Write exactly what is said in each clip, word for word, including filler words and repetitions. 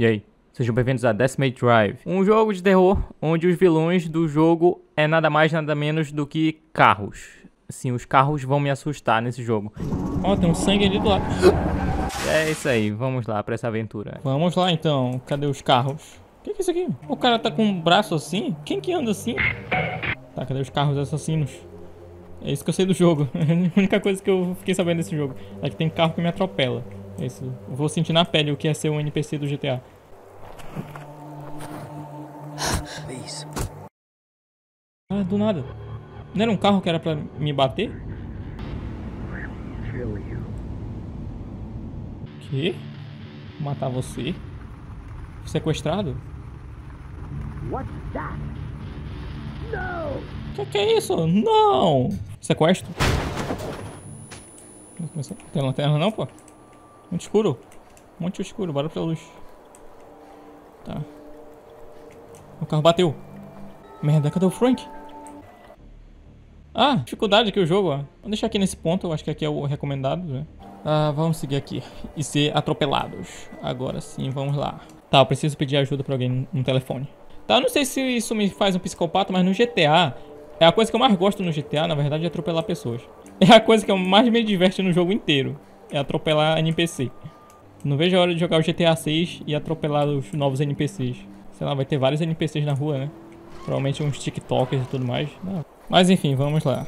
E aí? Sejam bem-vindos a Decimate Drive, um jogo de terror onde os vilões do jogo é nada mais nada menos do que carros. Sim, os carros vão me assustar nesse jogo. Ó, oh, tem um sangue ali do lado. É isso aí, vamos lá pra essa aventura. Vamos lá então, cadê os carros? O que, que é isso aqui? O cara tá com um braço assim? Quem que anda assim? Tá, cadê os carros assassinos? É isso que eu sei do jogo. A única coisa que eu fiquei sabendo desse jogo é que tem carro que me atropela. É isso. Eu vou sentir na pele o que é ser um N P C do G T A. Ah, do nada. Não era um carro que era pra me bater? Que? Matar você? Sequestrado? Que que é isso? Não! Sequestro? Tem lanterna não, pô? Muito escuro. Muito escuro, bora pra luz. Tá. O carro bateu. Merda, cadê o Frank? Ah, dificuldade aqui o jogo, ó. Vou deixar aqui nesse ponto, eu acho que aqui é o recomendado, né? Ah, vamos seguir aqui e ser atropelados. Agora sim, vamos lá. Tá, eu preciso pedir ajuda pra alguém no, no telefone. Tá, eu não sei se isso me faz um psicopata, mas no G T A, é a coisa que eu mais gosto no G T A, na verdade, é atropelar pessoas. É a coisa que eu mais me diverte no jogo inteiro. É atropelar N P C. Não vejo a hora de jogar o G T A seis e atropelar os novos N P Cs. Sei lá, vai ter vários N P Cs na rua, né? Provavelmente uns TikTokers e tudo mais. Não. Mas enfim, vamos lá.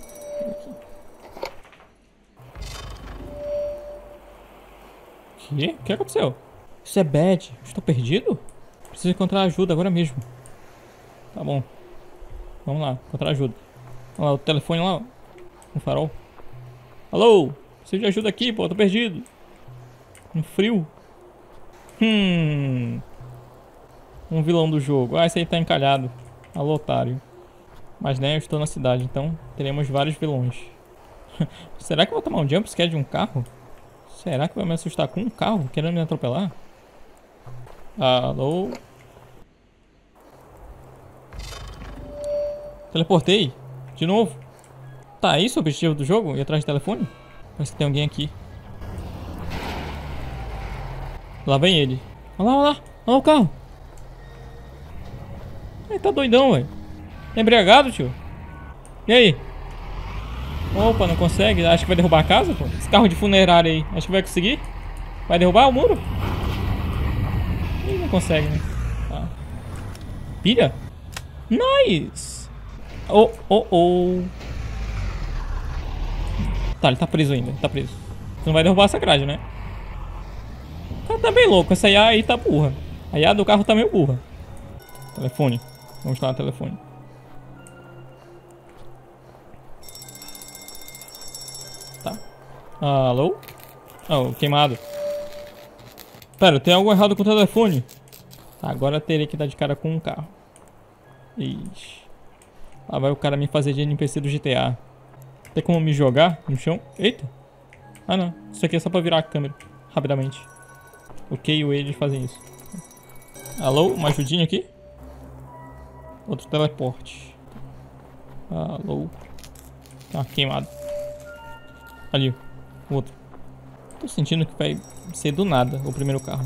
Que? O que aconteceu? Isso é bad. Estou perdido? Preciso encontrar ajuda agora mesmo. Tá bom. Vamos lá, encontrar ajuda. Olha lá, o telefone lá. No farol. Alô? Preciso de ajuda aqui, pô. Tô perdido. No frio. Hum. Um vilão do jogo. Ah, esse aí tá encalhado. Alô, otário. Mas né, eu estou na cidade, então teremos vários vilões. Será que eu vou tomar um jumpscare de um carro? Será que vai me assustar com um carro querendo me atropelar? Alô? Teleportei. De novo. Tá, isso é o objetivo do jogo? Ir atrás do telefone? Parece que tem alguém aqui. Lá vem ele. Olha lá, olha lá. Olha lá o carro. Ele tá doidão, velho. Tá embriagado, tio. E aí? Opa, não consegue? Acho que vai derrubar a casa, pô. Esse carro de funerária aí. Acho que vai conseguir. Vai derrubar o muro? Ih, não consegue, né? Tá. Pilha? Nice! Oh, oh, oh. Tá, ele tá preso ainda. Tá preso. Você não vai derrubar essa grade, né? O cara tá bem louco. Essa I A aí tá burra. A I A do carro tá meio burra. Telefone. Vamos lá no telefone. Tá. Alô? Oh, queimado. Pera, tem algo errado com o telefone. Tá, agora terei que dar de cara com um carro. Ixi. Lá vai o cara me fazer de N P C do G T A. Tem como me jogar no chão? Eita. Ah, não. Isso aqui é só pra virar a câmera. Rapidamente. Ok, o eles fazem isso. Alô? Uma ajudinha aqui? Outro teleporte. Alô? Ah, queimado. Ali, o outro. Tô sentindo que vai ser do nada o primeiro carro.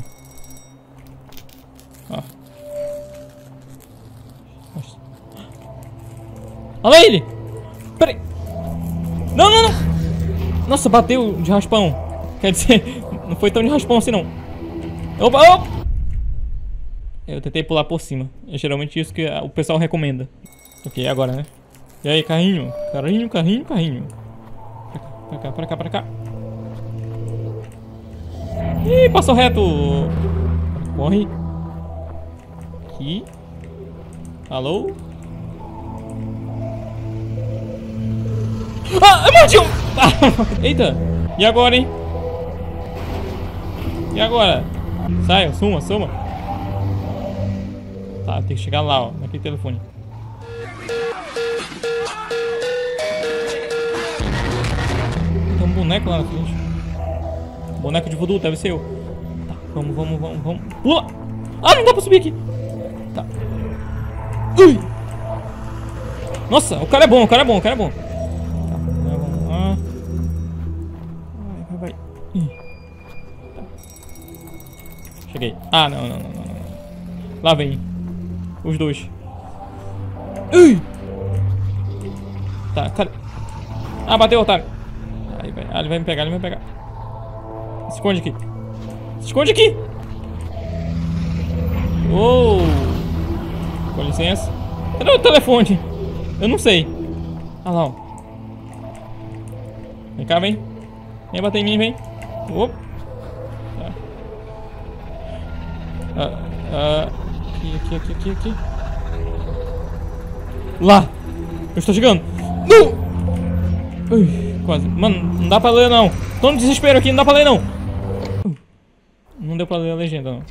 Ó. Olha ele! Peraí! Não, não, não! Nossa, bateu de raspão. Quer dizer, não foi tão de raspão assim não. Opa, opa! Eu tentei pular por cima. É geralmente isso que o pessoal recomenda. Ok, agora, né? E aí, carrinho? Carrinho, carrinho, carrinho. Pra cá, pra cá, pra cá. Ih, passou reto. Corre. Aqui. Alô? Ah, mordi um! Eita. E agora, hein? E agora? Saia, suma, suma. Tá, tem que chegar lá, ó, naquele telefone. Tem um boneco lá na frente. Boneco de voodoo, deve ser eu. Tá, vamos, vamos, vamos, vamos. Pula! Ah, não dá pra subir aqui. Tá. Ui! Nossa, o cara é bom, o cara é bom, o cara é bom. Tá, vamos lá. Vai, vai, vai. Ih. Tá. Peguei. Ah, não, não, não, não, não. Lá vem. Os dois. Ui! Tá, cara. Ah, bateu, otário. Aí, vai. Ah, ele vai me pegar, ele vai me pegar. Se esconde aqui. Se esconde aqui! Uou! Com licença. Cadê o telefone? Eu não sei. Ah lá, ó. Vem cá, vem. Vem bater em mim, vem. Opa. Tá. Ah, ah. Aqui, aqui, aqui, aqui, aqui. Lá! Eu estou chegando! Não! Ui, quase. Mano, não dá pra ler não. Tô no desespero aqui, não dá pra ler não. Não deu pra ler a legenda não.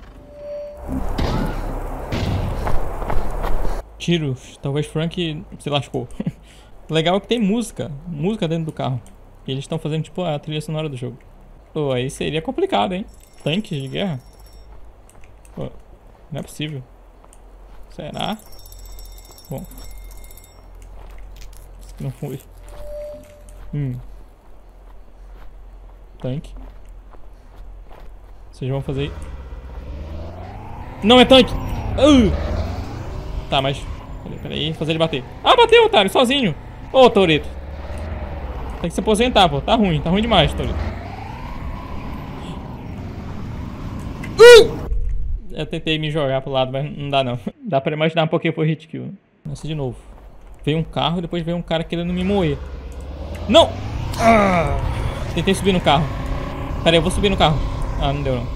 Tiros. Talvez Frank se lascou. Legal é que tem música. Música dentro do carro. E eles estão fazendo tipo a trilha sonora do jogo. Pô, aí seria complicado, hein? Tanques de guerra? Pô, não é possível. Será? Bom. Isso que não foi. Hum. Tanque. Vocês vão fazer... Não é tanque! Uh! Tá, mas... Peraí, peraí, fazer ele bater. Ah, bateu, otário, sozinho! Ô, Toreto. Tem que se aposentar, pô. Tá ruim, tá ruim demais, Toreto. Uh! Eu tentei me jogar pro lado, mas não dá não. Dá pra imaginar um pouquinho por hit kill. Começa de novo. Veio um carro e depois veio um cara querendo me moer. Não! Ah! Tentei subir no carro. Pera aí, eu vou subir no carro. Ah, não deu não.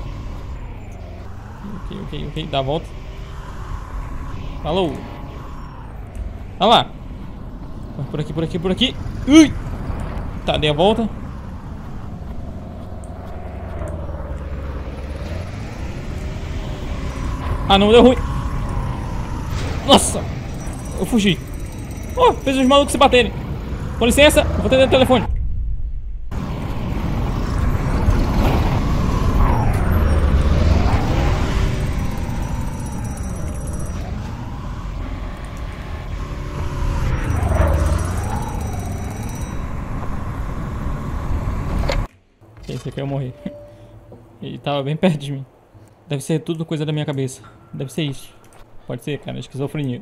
Ok, ok, ok. Dá a volta. Falou. Olha lá. Por aqui, por aqui, por aqui. Ui! Tá, dei a volta. Ah, não, deu ruim. Nossa! Eu fugi. Oh, fez os malucos se baterem. Com licença, eu vou atender o telefone. Esse aqui eu morri. Ele tava bem perto de mim. Deve ser tudo coisa da minha cabeça. Deve ser isso. Pode ser, cara, esquizofrenia.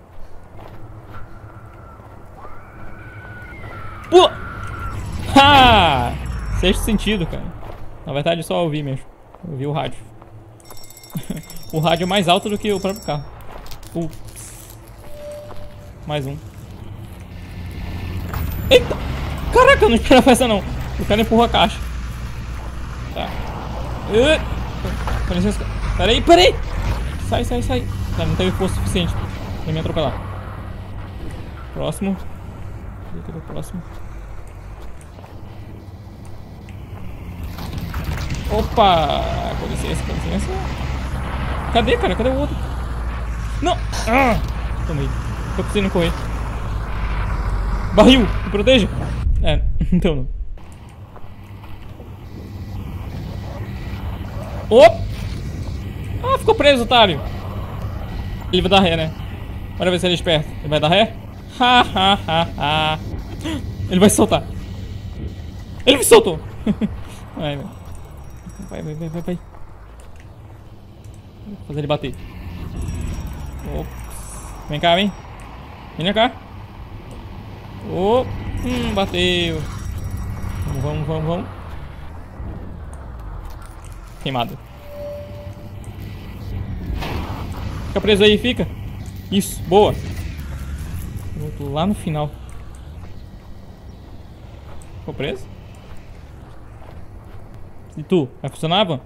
Pula! Ha! Sexto sentido, cara. Na verdade, só ouvi mesmo. Eu ouvi o rádio. O rádio é mais alto do que o próprio carro. Ups. Mais um. Eita! Caraca, eu não esperava essa não. O cara empurrou a caixa. Tá. Uh. Com licença. Peraí, peraí! Sai, sai, sai. Tá, não teve força suficiente pra me atropelar. Próximo. Cadê o próximo? Opa! Com licença, com licença. Cadê, cara? Cadê o outro? Não! Ah! Tomei. Tô conseguindo correr. Barril! Me proteja! É, então não. Opa! Ah, ficou preso, otário. Ele vai dar ré, né? Bora ver se ele é esperto. Ele vai dar ré? Ha, ha, ha, ha. Ele vai se soltar. Ele me soltou. Vai, vai. Vai, vai, vai, vai, vai. Vou fazer ele bater. Ops. Vem cá, vem. Vem cá. Oh. Hum, bateu. Vamos, vamos, vamos, vamos. Queimado. Fica preso aí, fica. Isso, boa. Voltou lá no final. Ficou preso? E tu? Vai funcionar, Van?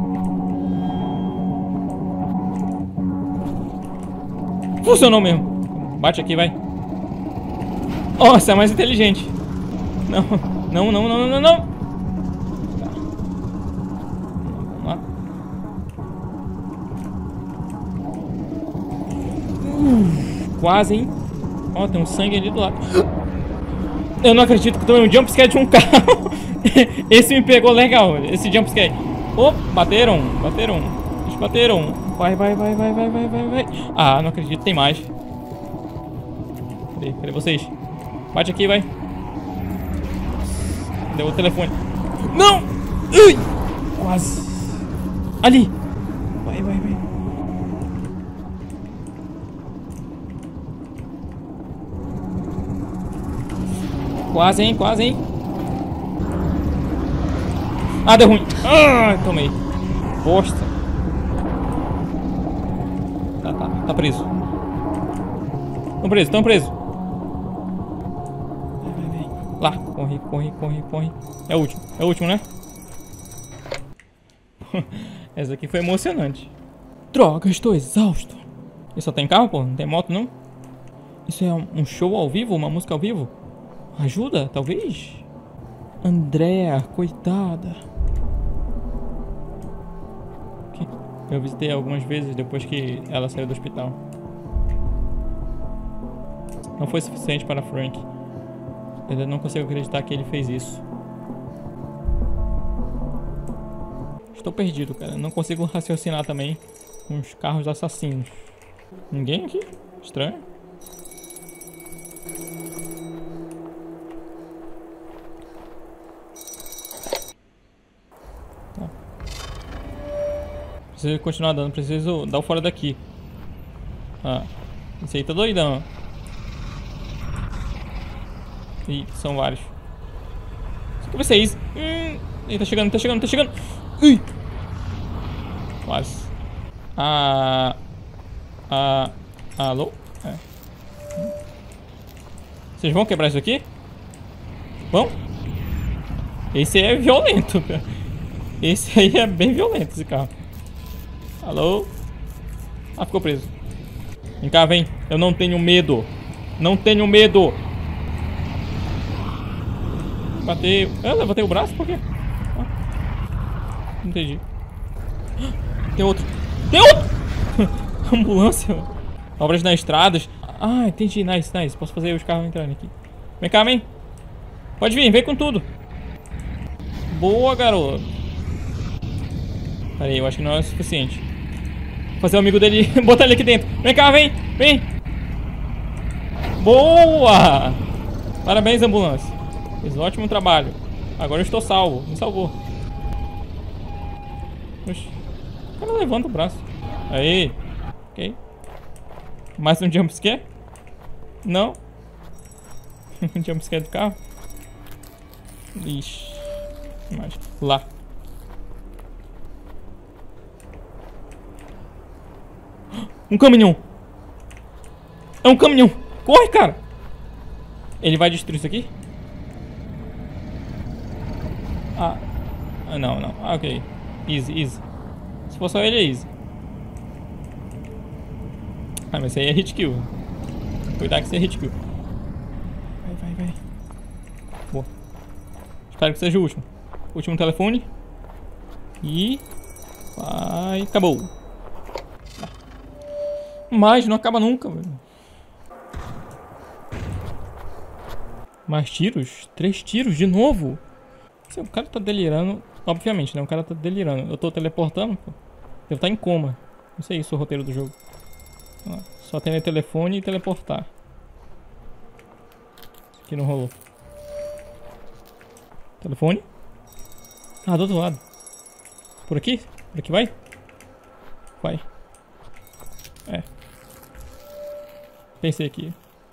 Funcionou mesmo. Bate aqui, vai. Nossa, é mais inteligente. Não, não, não, não, não, não. Vamos lá. Uh, quase, hein? Ó, tem um sangue ali do lado. Eu não acredito que tomei um jumpscare de um carro. Esse me pegou legal, esse jumpscare. Oh, bateram, bateram. Eles bateram. Vai, vai, vai, vai, vai, vai, vai, vai. Ah, não acredito, tem mais. Cadê, cadê vocês? Bate aqui, vai. Deu o telefone. Não! Ui! Quase. Ali! Quase, hein? Quase, hein? Ah, deu ruim. Ah, tomei. Bosta. Tá, tá. Tá preso. Tão preso, tão preso. Vai, vai, vai. Lá. Corre, corre, corre, corre. É o último. É o último, né? Essa aqui foi emocionante. Droga, estou exausto. E só tem carro, pô? Não tem moto, não? Isso é um show ao vivo? Uma música ao vivo? Ajuda, talvez? Andrea, coitada. Eu visitei algumas vezes depois que ela saiu do hospital. Não foi suficiente para Frank. Eu ainda não consigo acreditar que ele fez isso. Estou perdido, cara. Não consigo raciocinar também com os carros assassinos. Ninguém aqui? Estranho. Tá. Preciso continuar dando. Preciso dar o fora daqui. Ah. Esse aí tá doidão. Ih, são vários. Só que vocês. Hum. Ih, tá chegando, tá chegando, tá chegando. Ui. Quase. Ah. Ah. Alô? É. Vocês vão quebrar isso aqui? Vão? Esse é violento, cara. Esse aí é bem violento, esse carro. Alô? Ah, ficou preso. Vem cá, vem. Eu não tenho medo. Não tenho medo. Bateu. Eu levantei o braço, por quê? Ah. Não entendi. Tem outro. Tem outro! Ambulância. Obras nas estradas. Ah, entendi. Nice, nice. Posso fazer os carros entrando aqui. Vem cá, vem. Pode vir, vem com tudo. Boa, garoto. Pera aí, eu acho que não é o suficiente. Vou fazer o amigo dele botar ele aqui dentro. Vem cá, vem, vem. Boa! Parabéns, ambulância. Fez um ótimo trabalho. Agora eu estou salvo. Me salvou. Oxi. O cara levanta o braço. Aí. Ok. Mais um jumpscare? Não. Jumpscare do carro. Ixi. Mais. Lá. Um caminhão. É um caminhão. Corre, cara. Ele vai destruir isso aqui? Ah. Ah, não, não. Ah, ok. Easy, easy. Se for só ele, é easy. Ah, mas isso aí é hit kill. Cuidado que isso é hit kill. Vai, vai, vai. Boa. Espero que seja o último. Último telefone. E... vai, acabou. Mas não acaba nunca, velho. Mais tiros? Três tiros de novo? O cara tá delirando. Obviamente, né? O cara tá delirando. Eu tô teleportando, pô. Deve estar em coma. Não sei isso, o roteiro do jogo. Só tem telefone e teleportar. Isso aqui não rolou. Telefone? Ah, do outro lado. Por aqui? Por aqui vai? Vai. É. Pensei aqui.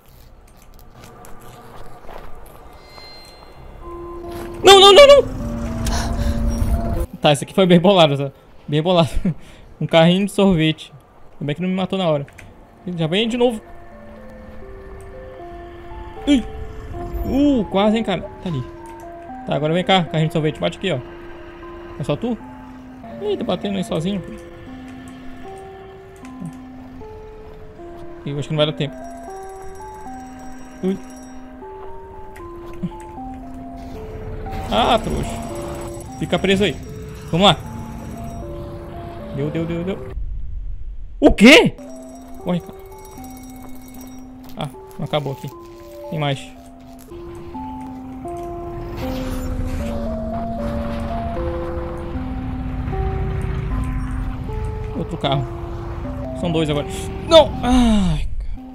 Não, não, não, não! Tá, esse aqui foi bem bolado, tá? Bem bolado. Um carrinho de sorvete. Como é que não me matou na hora? Já vem de novo. Ui! Uh, quase, hein, cara. Tá ali. Tá, agora vem cá, carrinho de sorvete. Bate aqui, ó. É só tu? Ih, tá batendo aí sozinho. Eu acho que não vai dar tempo. Ui. Ah, trouxa. Fica preso aí. Vamos lá. Deu, deu, deu, deu. O quê? Corre, cara. Ah, não acabou aqui. Tem mais. Outro carro. São dois agora. Não! Ai,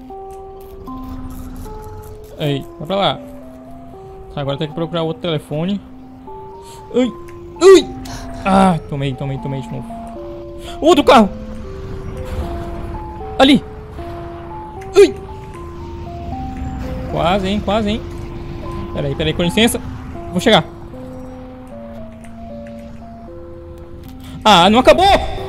cara. Ei, vai pra lá. Agora tem que procurar outro telefone. Ai! Ai! Ah, tomei, tomei, tomei de novo. Outro carro! Ali! Ai! Quase, hein? Quase, hein? Peraí, peraí, com licença. Vou chegar. Ah, não acabou!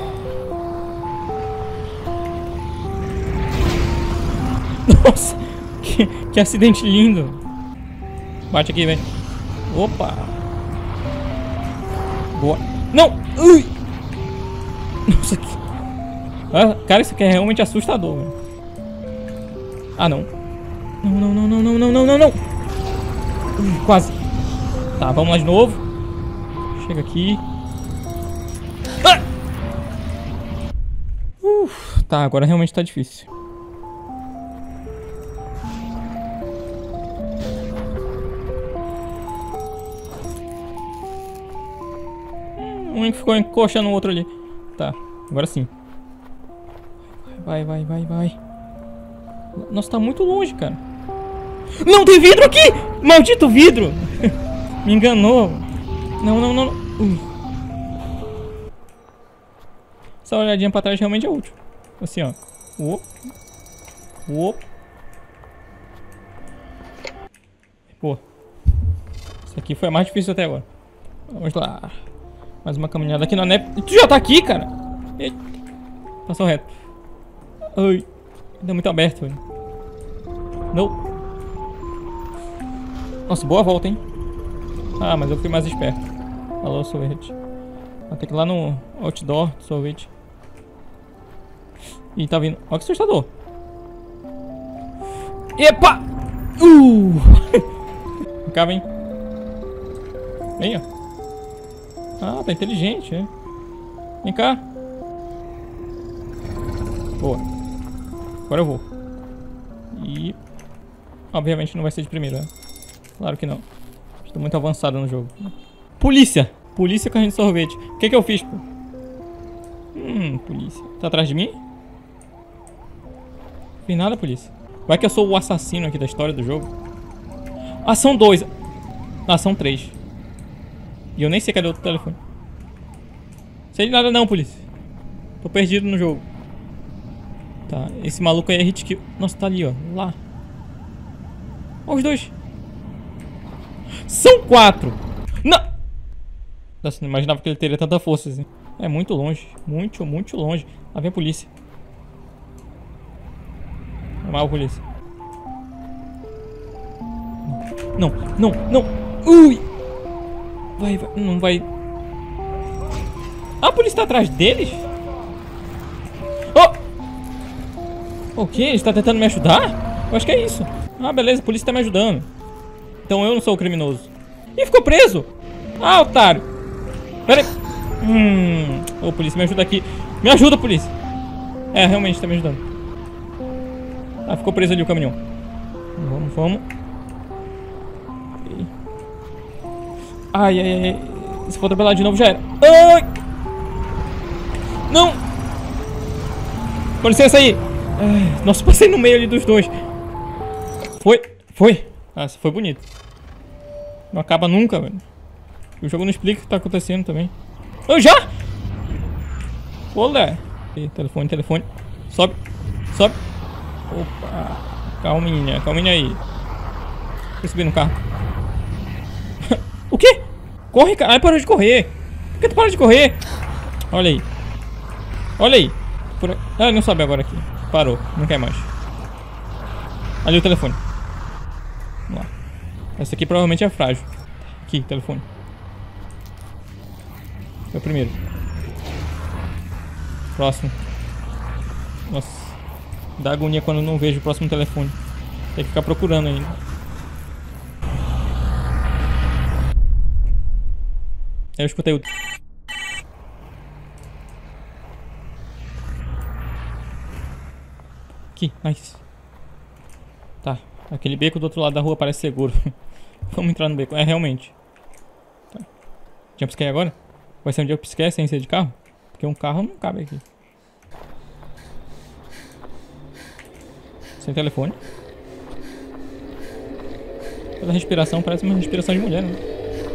Nossa, que, que acidente lindo. Bate aqui, velho. Opa. Boa. Não! Ui! Nossa, que... Ah, cara, isso aqui é realmente assustador, velho. Ah, não. Não, não, não, não, não, não, não, não, não. Ui, quase. Tá, vamos lá de novo. Chega aqui. Ah! Uf, tá, agora realmente tá difícil. Hum, um que ficou encoxando o outro ali. Tá, agora sim. Vai, vai, vai, vai. Nossa, tá muito longe, cara. Não, tem vidro aqui! Maldito vidro! Me enganou. Não, não, não. Ui. Essa olhadinha pra trás realmente é útil. Assim, ó. Uop. Uop. Pô. Isso aqui foi a mais difícil até agora. Vamos lá. Mais uma caminhada aqui na neve. Tu já tá aqui, cara? Eita. Passou reto. Ai. Ainda muito aberto, velho. Não. Nossa, boa volta, hein? Ah, mas eu fui mais esperto. Alô, sorvete. Vou ter que ir lá no outdoor do sorvete. Ih, tá vindo. Olha que assustador. Epa! Uh! Vem cá, vem. Vem, ó. Ah, tá inteligente, é. Vem cá. Boa. Agora eu vou. E... obviamente não vai ser de primeira, né? Claro que não. Estou muito avançado no jogo. Polícia! Polícia correndo de sorvete. O que que eu fiz, pô? Hum, polícia. Tá atrás de mim? Não fiz nada, polícia. Vai que eu sou o assassino aqui da história do jogo. Ah, são dois. Ah, são três. E eu nem sei cadê o outro telefone. Sei de nada não, polícia. Tô perdido no jogo. Tá, esse maluco aí é hit kill. Nossa, tá ali, ó. Lá. Olha os dois. São quatro. Não. Nossa, não imaginava que ele teria tanta força assim. É muito longe. Muito, muito longe. Lá vem a polícia. É mal, polícia. Não, não, não. Ui. Vai, vai. Não vai. Ah, a polícia tá atrás deles? Oh! O que? Ele está tentando me ajudar? Eu acho que é isso. Ah, beleza, a polícia tá me ajudando. Então eu não sou o criminoso. Ih, ficou preso! Ah, otário! Pera aí. Hum... Ô, polícia, me ajuda aqui. Me ajuda, polícia! É, realmente tá me ajudando. Ah, ficou preso ali o caminhão. Vamos, vamos. Ai, ai, ai. Se for atropelar de novo já era. Ai! Não! Com licença aí! Ai, nossa, passei no meio ali dos dois. Foi, foi. Nossa, foi bonito. Não acaba nunca, velho. O jogo não explica o que tá acontecendo também. Eu já? Olé. Telefone, telefone. Sobe, sobe. Opa. Calminha, calminha aí. Deixa eu subir no carro. O quê? Corre, cara. Ai, parou de correr. Por que tu parou de correr? Olha aí. Olha aí. Por... Ah, não sobe agora aqui. Parou, não quer mais. Ali o telefone. Vamos lá. Essa aqui provavelmente é frágil. Aqui, telefone. Foi o primeiro. Próximo. Nossa. Dá agonia quando eu não vejo o próximo telefone. Tem que ficar procurando ainda. Eu escutei o... Aqui, nice. Tá, aquele beco do outro lado da rua parece seguro. Vamos entrar no beco, é realmente. Tá. Jumpscare agora? Vai ser um jumpscare sem ser de carro? Porque um carro não cabe aqui. Sem telefone. Toda respiração parece uma respiração de mulher, né?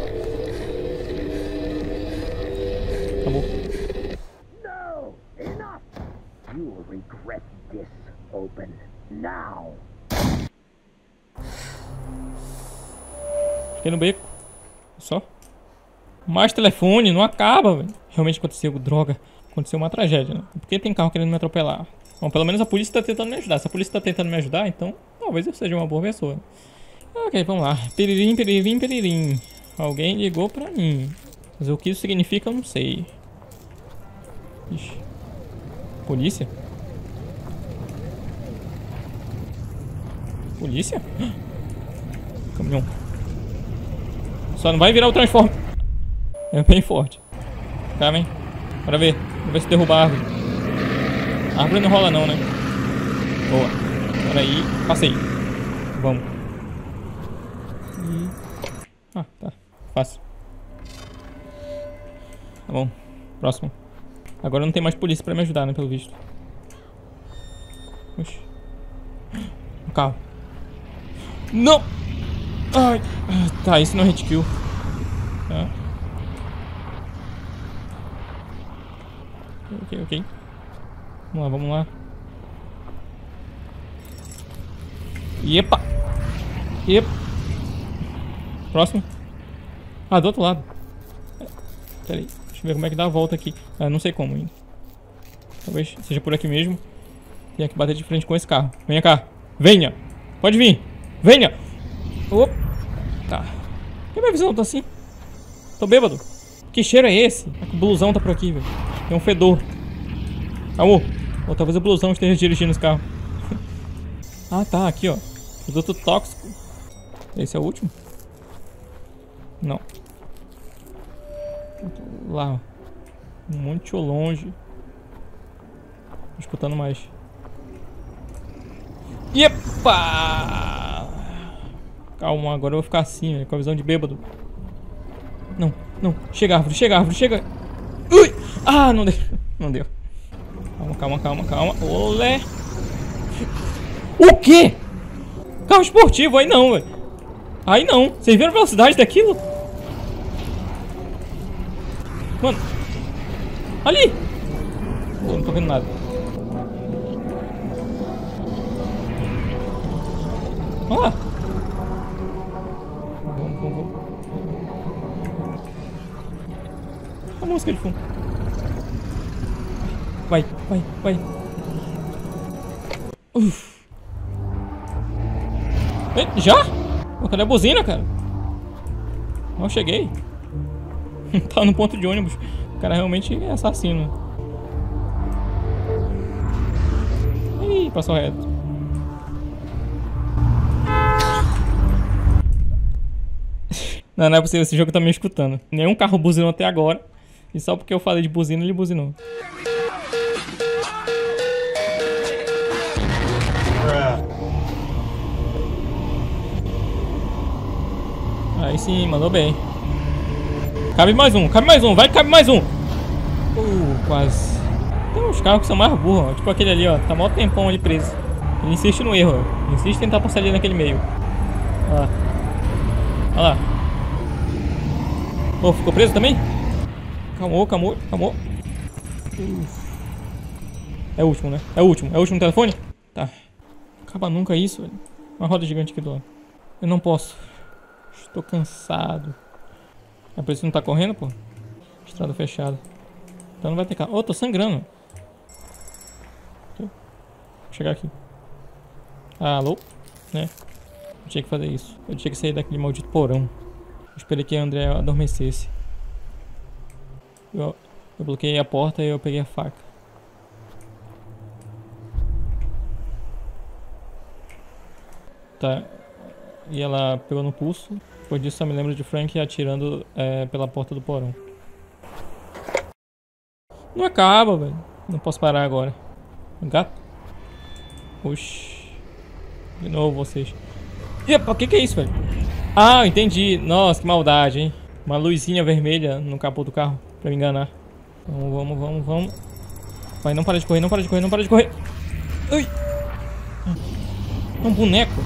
Acabou. No, enough. You will regret this, Open, now. Fiquei no beco. Só. Mais telefone, não acaba, velho. Realmente aconteceu, droga. Aconteceu uma tragédia, né? Por que tem carro querendo me atropelar? Bom, pelo menos a polícia tá tentando me ajudar. Se a polícia tá tentando me ajudar, então talvez eu seja uma boa pessoa. Ok, vamos lá. Peririm, peririm, peririm. Alguém ligou pra mim. Mas o que isso significa eu não sei. Ixi. Polícia? Polícia? Caminhão. Só não vai virar o transforme. É bem forte. Calma, hein? Bora ver. Vamos ver se derruba a árvore. A árvore não rola não, né? Boa. Bora aí. Passei. Vamos. E... Ah, tá. Fácil. Tá bom. Próximo. Agora não tem mais polícia pra me ajudar, né? Pelo visto. Oxi. Um carro. Não! Ai. Tá, isso não é hit kill. Tá. Ok, ok. Vamos lá, vamos lá. Epa! Epa! Próximo. Ah, do outro lado. Pera aí. Deixa eu ver como é que dá a volta aqui. Ah, não sei como ainda. Talvez seja por aqui mesmo. Tenha que bater de frente com esse carro. Venha cá. Venha! Pode vir! Venha! Opa! Tá. Por que minha visão tá assim? Tô bêbado. Que cheiro é esse? É que o blusão tá por aqui, velho. Tem um fedor. Amor. Ou talvez o blusão esteja dirigindo esse carro. Ah, tá. Aqui, ó. Produto tóxico. Esse é o último? Não. Lá, ó. Muito longe. Tô escutando mais. Epa! Calma, agora eu vou ficar assim, né, com a visão de bêbado. Não, não. Chega, árvore, chega, árvore, chega. Ui! Ah, não deu. Não deu. Calma, calma, calma, calma. Olé! O quê? Carro esportivo, aí não, velho. Aí não. Vocês viram a velocidade daquilo? Mano. Ali! Oh, não tô vendo nada. Olha lá. Vamos, vamos, vamos. A música de fundo. Vai, vai, vai. Uf. Já? Pô, cadê a buzina, cara? Não cheguei. Tá no ponto de ônibus. O cara realmente é assassino. Ih, passou reto. Não, não é possível, esse jogo tá me escutando. Nenhum carro buzinou até agora. E só porque eu falei de buzina, ele buzinou. Aí sim, mandou bem. Cabe mais um, cabe mais um, vai, cabe mais um. Uh, quase. Tem uns carros que são mais burros, ó. Tipo aquele ali, ó. Tá mó tempão ali preso. Ele insiste no erro, ó. Ele insiste em tentar passar ali naquele meio. Olha lá. Olha lá. Oh, ficou preso também? Calmou, calmou, calmou. É o último, né? É o último. É o último telefone? Tá. Acaba nunca isso, velho. Uma roda gigante aqui do lado. Eu não posso. Estou cansado. É por isso que não tá correndo, pô? Estrada fechada. Então não vai ter carro. Oh, tô sangrando. Vou chegar aqui. Ah, alô? Né? Eu tinha que fazer isso. Eu tinha que sair daquele maldito porão. Eu esperei que a André adormecesse. Eu, eu bloqueei a porta e eu peguei a faca. Tá. E ela pegou no pulso. Depois disso só me lembro de Frank atirando é, pela porta do porão. Não acaba, velho. Não posso parar agora. Gato. Oxi. De novo vocês. Epa, o que que é isso, velho? Ah, entendi. Nossa, que maldade, hein? Uma luzinha vermelha no capô do carro. Pra me enganar. Vamos, vamos, vamos, vamos. Vai, não para de correr, não para de correr, não para de correr. Ai. É um boneco.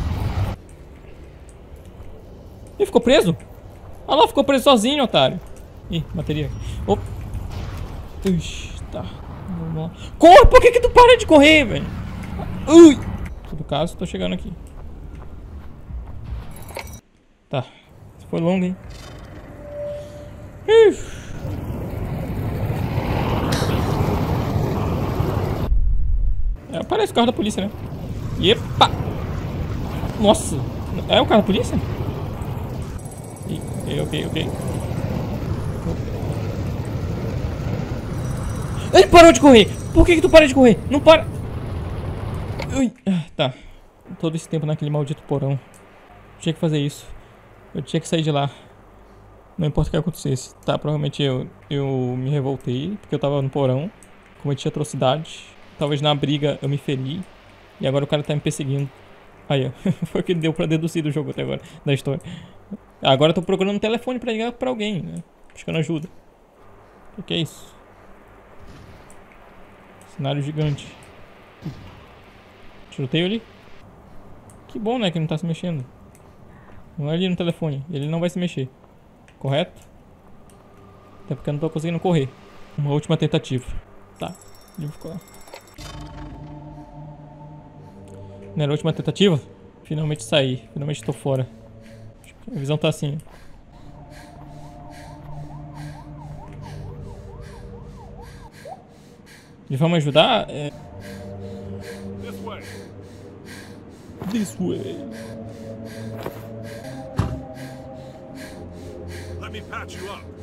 Ele ficou preso? Ah lá, ficou preso sozinho, otário. Ih, bateria. Opa. Ixi, tá. Vamos lá. Corre, por que que tu para de correr, velho? Ui. Em todo caso, tô chegando aqui. Tá. Foi longo, hein? Ixi. É, parece o carro da polícia, né? Epa! Nossa! É o carro da polícia? Ok, ok, ok. Ele parou de correr! Por que que tu para de correr? Não para! Ui, tá. Todo esse tempo naquele maldito porão. Eu tinha que fazer isso. Eu tinha que sair de lá. Não importa o que acontecesse. Tá, provavelmente eu, eu me revoltei. Porque eu tava no porão. Cometi atrocidade. Talvez na briga eu me feri. E agora o cara tá me perseguindo. Aí, ó. Foi o que deu pra deduzir do jogo até agora. Da história. Agora eu tô procurando um telefone pra ligar pra alguém, né? Buscando ajuda. O que é isso? Cenário gigante. Tiroteio ali? Que bom, né? Que não tá se mexendo. Não é ali no telefone. Ele não vai se mexer. Correto? Até porque eu não tô conseguindo correr. Uma última tentativa. Tá. Ele ficou lá. Não era a última tentativa? Finalmente saí. Finalmente tô fora. A visão tá assim. Eles vão me ajudar? É... This way. This way. Let me patch you up.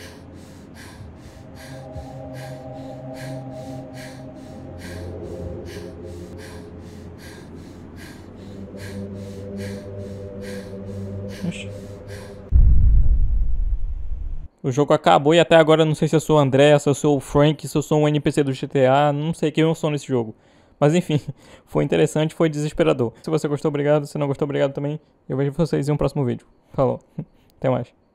Oxi. O jogo acabou e até agora eu não sei se eu sou o André, se eu sou o Frank, se eu sou um N P C do G T A, não sei quem eu sou nesse jogo. Mas enfim, foi interessante, foi desesperador. Se você gostou, obrigado. Se não gostou, obrigado também. Eu vejo vocês em um próximo vídeo. Falou. Até mais.